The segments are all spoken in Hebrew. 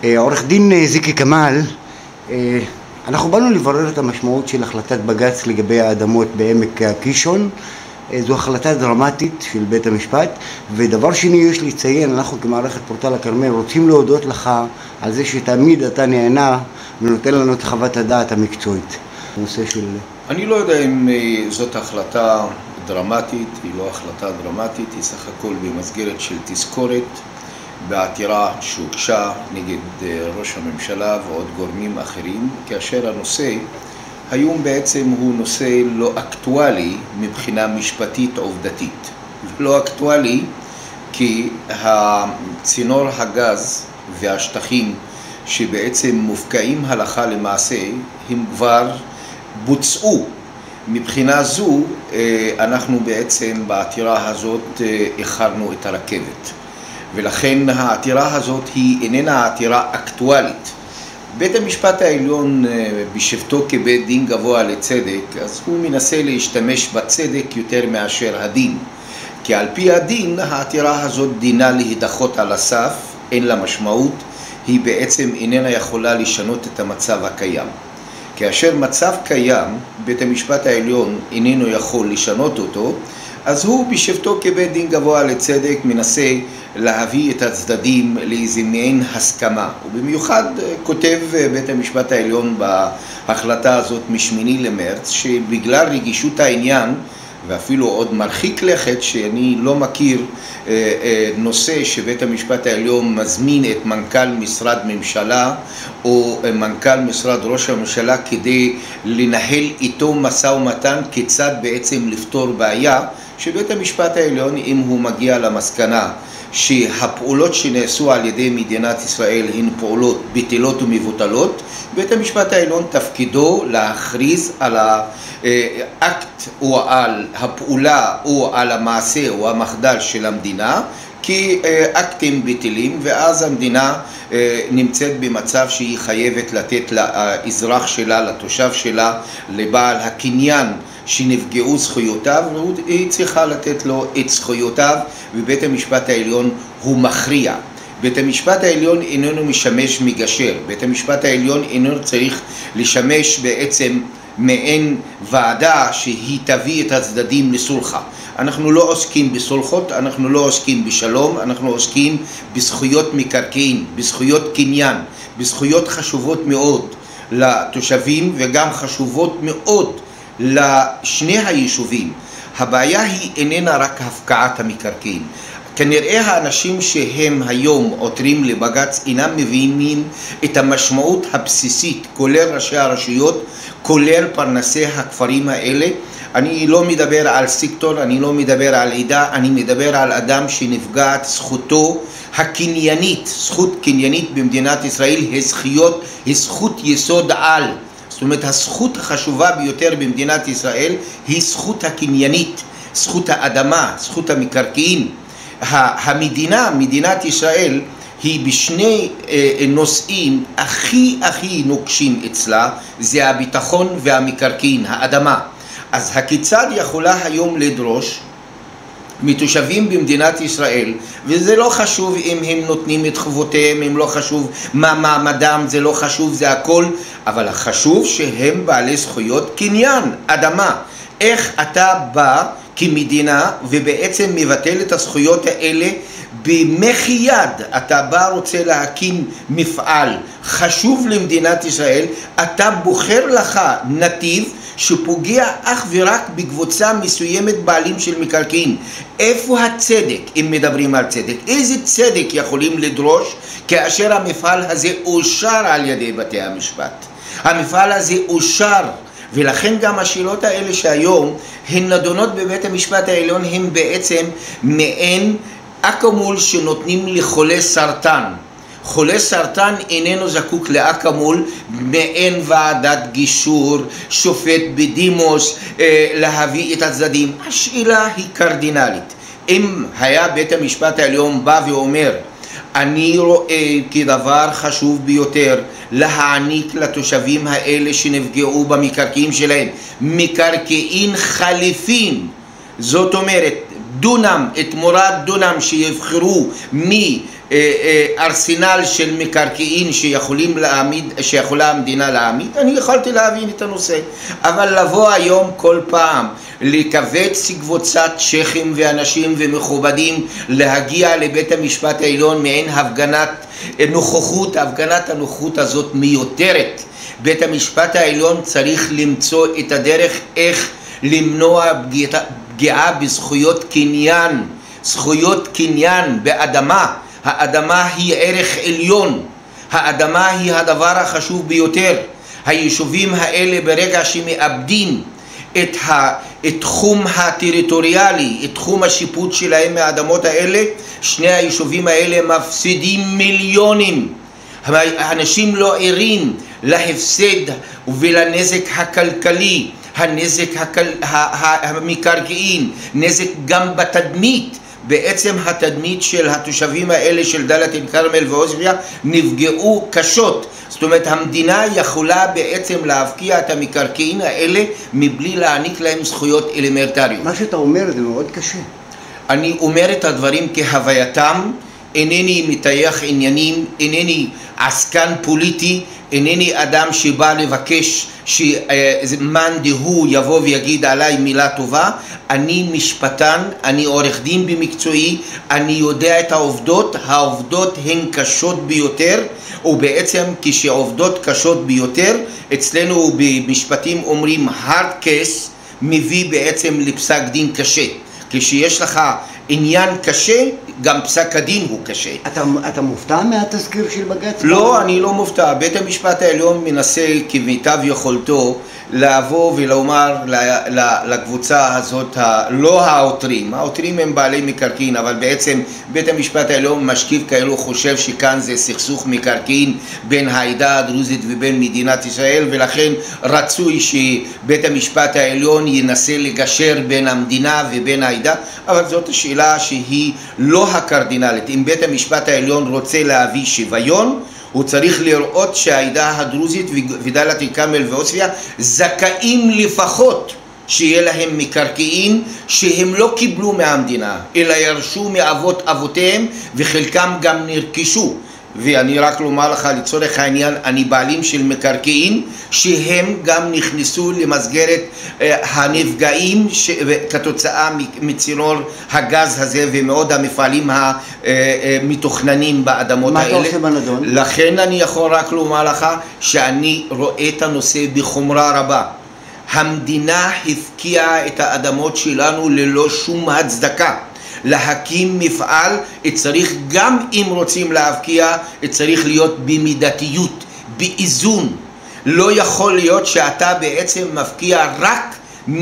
עורך דין זיקי כמאל, אנחנו באנו לברר את המשמעות של החלטת בג"ץ לגבי האדמות בעמק הקישון. זו החלטה דרמטית של בית המשפט, ודבר שני יש לציין, אנחנו כמערכת פורטל הכרמל רוצים להודות לך על זה שתמיד אתה נהנה ונותן לנו את חוות הדעת המקצועית. הנושא של... אני לא יודע אם זאת החלטה דרמטית, היא לא החלטה דרמטית, היא סך הכל במסגרת של תזכורת בעתירה שהוגשה נגד ראש הממשלה ועוד גורמים אחרים, כאשר הנושא היום בעצם הוא נושא לא אקטואלי מבחינה משפטית עובדתית. לא אקטואלי כי צינור הגז והשטחים שבעצם מופקעים הלכה למעשה הם כבר בוצעו. מבחינה זו אנחנו בעצם בעתירה הזאת איחרנו את הרכבת, ולכן העתירה הזאת היא איננה עתירה אקטואלית. בית המשפט העליון בשבתו כבית דין גבוה לצדק, אז הוא מנסה להשתמש בצדק יותר מאשר הדין, כי על פי הדין העתירה הזאת דינה להידחות על הסף, אין לה משמעות, היא בעצם איננה יכולה לשנות את המצב הקיים. כאשר מצב קיים, בית המשפט העליון איננו יכול לשנות אותו, אז הוא בשבתו כבית דין גבוה לצדק מנסה להביא את הצדדים לאיזה מעין הסכמה. ובמיוחד כותב בית המשפט העליון בהחלטה הזאת משמיני למרץ, שבגלל רגישות העניין, ואפילו עוד מרחיק לכת, שאני לא מכיר נושא שבית המשפט העליון מזמין את מנכ"ל משרד ממשלה או מנכ"ל משרד ראש הממשלה כדי לנהל איתו משא ומתן כיצד בעצם לפתור בעיה, שבית המשפט העליון, אם הוא מגיע למסקנה שהפעולות שנעשו על ידי מדינת ישראל הן פעולות בטלות ומבוטלות, בית המשפט העליון תפקידו להכריז על האקט או על הפעולה או על המעשה או המחדל של המדינה כאקטים בטלים, ואז המדינה נמצאת במצב שהיא חייבת לתת לאזרח שלה, לתושב שלה, לבעל הקניין שנפגעו זכויותיו, והיא צריכה לתת לו את זכויותיו, ובית המשפט העליון הוא מכריע. בית המשפט העליון איננו משמש מגשר, בית המשפט העליון איננו צריך לשמש בעצם מעין ועדה שהיא תביא את הצדדים לסולחה. אנחנו לא עוסקים בסולחות, אנחנו לא עוסקים בשלום, אנחנו עוסקים בזכויות מקרקעין, בזכויות קניין, בזכויות חשובות מאוד לתושבים וגם חשובות מאוד לשני היישובים. הבעיה היא איננה רק הפקעת המקרקעין. כנראה האנשים שהם היום עותרים לבג"ץ אינם מבינים את המשמעות הבסיסית, כולל ראשי הרשויות, כולל פרנסי הכפרים האלה. אני לא מדבר על סקטור, אני לא מדבר על עדה, אני מדבר על אדם שנפגעת זכותו הקניינית. זכות קניינית במדינת ישראל היא זכות יסוד על. זאת אומרת, הזכות החשובה ביותר במדינת ישראל היא זכות הקניינית, זכות האדמה, זכות המקרקעין. המדינה, מדינת ישראל, היא בשני נושאים הכי נוקשים אצלה, זה הביטחון והמקרקעין, האדמה. אז הכיצד יכולה היום לדרוש מתושבים במדינת ישראל, וזה לא חשוב אם הם נותנים את חובותיהם, אם לא חשוב מה מעמדם, זה לא חשוב, זה הכל, אבל החשוב שהם בעלי זכויות קניין, אדמה. איך אתה בא כמדינה ובעצם מבטל את הזכויות האלה במחי יד? אתה בא רוצה להקים מפעל חשוב למדינת ישראל, אתה בוחר לך נתיב שפוגע אך ורק בקבוצה מסוימת בעלים של מקרקעין. איפה הצדק אם מדברים על צדק? איזה צדק יכולים לדרוש כאשר המפעל הזה אושר על ידי בתי המשפט? המפעל הזה אושר, ולכן גם השאלות האלה שהיום הן נדונות בבית המשפט העליון הן בעצם מעין אקמול שנותנים לחולה סרטן. חולה סרטן איננו זקוק לאקמול, מעין ועדת גישור, שופט בדימוס, להביא את הצדדים. השאלה היא קרדינלית. אם היה בית המשפט העליון בא ואומר, אני רואה כדבר חשוב ביותר להעניק לתושבים האלה שנפגעו במקרקעין שלהם מקרקעין חליפין, זאת אומרת דונם, תמורת דונם שיבחרו מארסנל של מקרקעין שיכולה המדינה להעמיד, אני יכולתי להבין את הנושא. אבל לבוא היום כל פעם לקבץ קבוצת שייחים ואנשים ומכובדים להגיע לבית המשפט העליון מעין הפגנת נוכחות, הפגנת הנוכחות הזאת מיותרת. בית המשפט העליון צריך למצוא את הדרך איך למנוע פגיעה בזכויות קניין, זכויות קניין באדמה. האדמה היא ערך עליון, האדמה היא הדבר החשוב ביותר. היישובים האלה ברגע שמאבדים את תחום הטריטוריאלי, את תחום השיפוט שלהם מהאדמות האלה, שני היישובים האלה מפסידים מיליונים. האנשים לא ערים להפסד ולנזק הכלכלי, הנזק המקרקעין, נזק גם בתדמית. בעצם התדמית של התושבים האלה של דאלית אל כרמל ועוספיא נפגעו קשות. זאת אומרת, המדינה יכולה בעצם להפקיע את המקרקעין האלה מבלי להעניק להם זכויות אלמנטריות. מה שאתה אומר זה מאוד קשה. אני אומר את הדברים כהווייתם, אינני מטייח עניינים, אינני עסקן פוליטי, אינני אדם שבא לבקש שמאן דהוא יבוא ויגיד עליי מילה טובה. אני משפטן, אני עורך דין במקצועי, אני יודע את העובדות, העובדות הן קשות ביותר, ובעצם כשעובדות קשות ביותר, אצלנו במשפטים אומרים hard case, מביא בעצם לפסק דין קשה. כשיש לך עניין קשה, גם פסק הדין הוא קשה. אתה מופתע מהתזכיר של בג"ץ? לא, אני לא מופתע. בית המשפט העליון מנסה כמיטב יכולתו לבוא ולומר לקבוצה הזאת, לא העותרים, העותרים הם בעלי מקרקעין, אבל בעצם בית המשפט העליון משקיף כאלו חושב שכאן זה סכסוך מקרקעין בין העדה הדרוזית ובין מדינת ישראל, ולכן רצוי שבית המשפט העליון ינסה לגשר בין המדינה ובין העדה, אבל זאת השאלה שהיא לא הקרדינלית. אם בית המשפט העליון רוצה להביא שוויון, הוא צריך לראות שהעדה הדרוזית ודאלית אל כרמל ועוספיא זכאים לפחות שיהיה להם מקרקעין שהם לא קיבלו מהמדינה, אלא ירשו מאבות אבותיהם, וחלקם גם נרכשו. ואני רק לומר לך לצורך העניין, אני בעלים של מקרקעין שהם גם נכנסו למסגרת הנפגעים כתוצאה מצינור הגז הזה ומאוד המפעלים המתוכננים באדמות האלה. מה אתה עושה בנדון? לכן אני יכול רק לומר לך שאני רואה את הנושא בחומרה רבה. המדינה הפקיעה את האדמות שלנו ללא שום הצדקה. להקים מפעל צריך, גם אם רוצים להפקיע, צריך להיות במידתיות, באיזון. לא יכול להיות שאתה בעצם מפקיע רק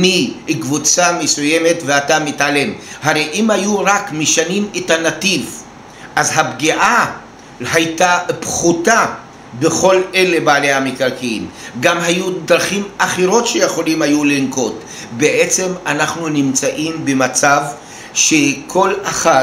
מקבוצה מסוימת ואתה מתעלם. הרי אם היו רק משנים את הנתיב, אז הפגיעה הייתה פחותה בכל אלה בעלי המקרקעין. גם היו דרכים אחרות שיכולים היו לנקוט. בעצם אנחנו נמצאים במצב שכל אחד,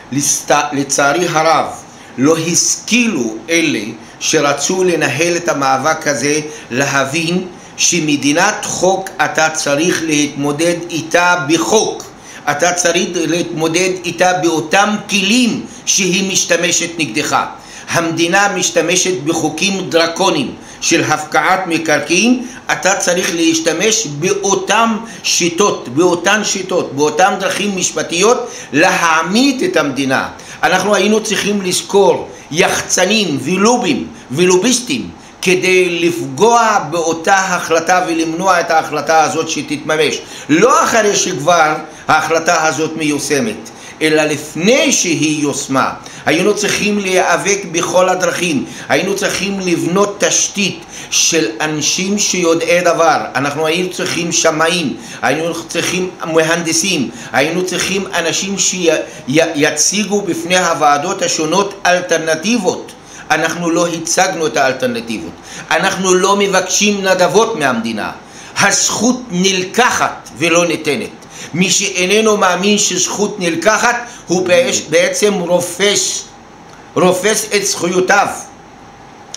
לצערי הרב, לא השכילו אלה שרצו לנהל את המאבק הזה להבין שמדינת חוק אתה צריך להתמודד איתה בחוק. אתה צריך להתמודד איתה באותם כלים שהיא משתמשת נגדך. המדינה משתמשת בחוקים דרקוניים של הפקעת מקרקעין, אתה צריך להשתמש באותן שיטות, באותן דרכים משפטיות להעמיד את המדינה. אנחנו היינו צריכים לזכור יחצנים ולובים ולוביסטים כדי לפגוע באותה החלטה ולמנוע את ההחלטה הזאת שתתממש. לא אחרי שכבר ההחלטה הזאת מיושמת, אלא לפני שהיא יושמה. היינו צריכים להיאבק בכל הדרכים, היינו צריכים לבנות תשתית של אנשים שיודעי דבר. אנחנו היינו צריכים שמאים, היינו צריכים מהנדסים, היינו צריכים אנשים שיציגו בפני הוועדות השונות אלטרנטיבות. אנחנו לא הצגנו את האלטרנטיבות, אנחנו לא מבקשים נדבות מהמדינה. הזכות נלקחת ולא ניתנת. מי שאיננו מאמין שזכות נלקחת הוא בעצם רופס את זכויותיו.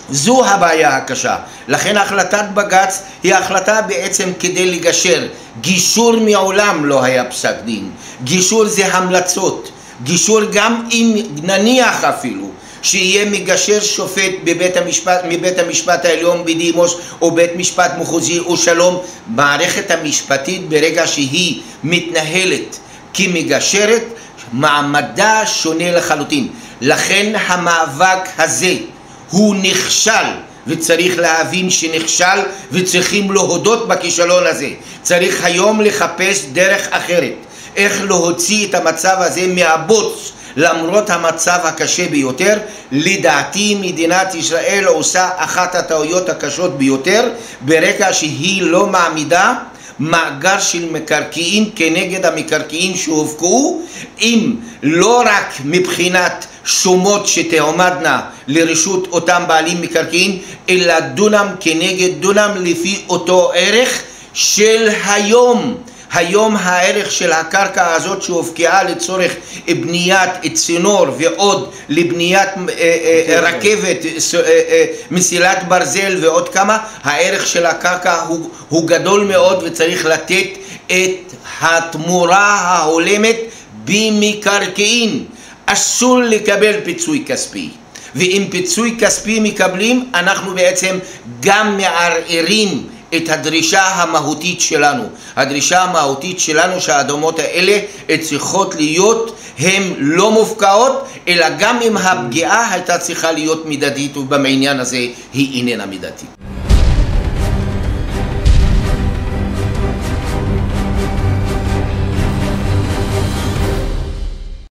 זו הבעיה הקשה. לכן החלטת בג"ץ היא החלטה בעצם כדי לגשר. גישור מעולם לא היה פסק דין. גישור זה המלצות. גישור גם אם נניח אפילו שיהיה מגשר שופט מבית המשפט העליון בדימוס או בית משפט מחוזי או שלום, מערכת המשפטית ברגע שהיא מתנהלת כמגשרת מעמדה שונה לחלוטין. לכן המאבק הזה הוא נכשל, וצריך להבין שנכשל וצריכים להודות בכישלון הזה. צריך היום לחפש דרך אחרת, איך להוציא את המצב הזה מהבוץ למרות המצב הקשה ביותר. לדעתי מדינת ישראל עושה אחת הטעויות הקשות ביותר ברגע שהיא לא מעמידה מאגר של מקרקעין כנגד המקרקעין שהופקעו, אם לא רק מבחינת שומות שתעמדנה לרשות אותם בעלים מקרקעין, אלא דונם כנגד דונם לפי אותו ערך של היום. היום הערך של הקרקע הזאת שהופקעה לצורך בניית צינור ועוד לבניית רכבת, מסילת ברזל ועוד כמה, הערך של הקרקע הוא גדול מאוד וצריך לתת את התמורה ההולמת במקרקעין. אסור לקבל פיצוי כספי, ואם פיצוי כספי מקבלים אנחנו בעצם גם מערערים את הדרישה המהותית שלנו. הדרישה המהותית שלנו שהאדמות האלה צריכות להיות, הן לא מופקעות, אלא גם אם הפגיעה הייתה צריכה להיות מידתית, ובעניין הזה היא איננה מידתית.